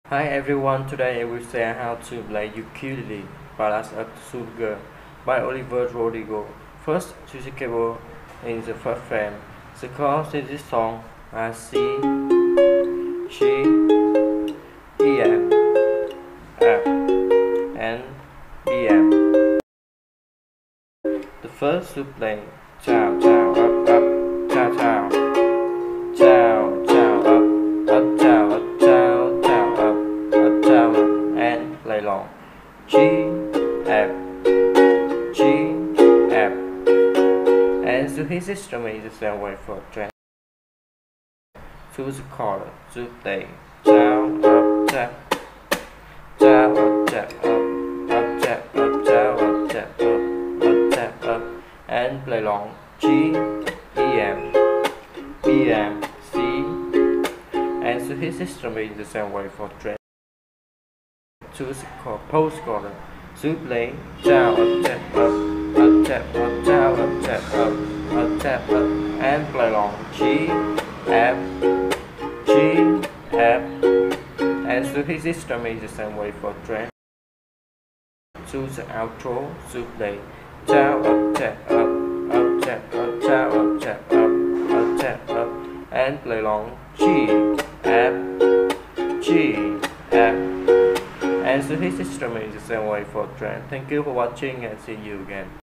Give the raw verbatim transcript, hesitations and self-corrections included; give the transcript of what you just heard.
Hi everyone, today I will say how to play ukulele, Ballad of Sugar by Olivia Rodrigo. First, choose the cable in the first frame. The chords in this song are C, G, E, M, F, and B, M. The first to play chow chow up up chow chow chow chow up up chow up chow chow up up chow up and play long G F G F and so his instrument is the same way for trend. Choose the chord to play chow up chow chow up chow up up chow up chow up chow up up chow up and play long G E M B M C and so his instrument is the same way for trend. Choose the chord postchord to play chow up chow up up chow up chow up chow up up chow up and play long G F G F and so his instrument is the same way for trend. Choose the outro to play chow up chow up up chow up chow up chow up up chow up and play long G F G F and so his instrument is the same way for trend. Thank you for watching and see you again.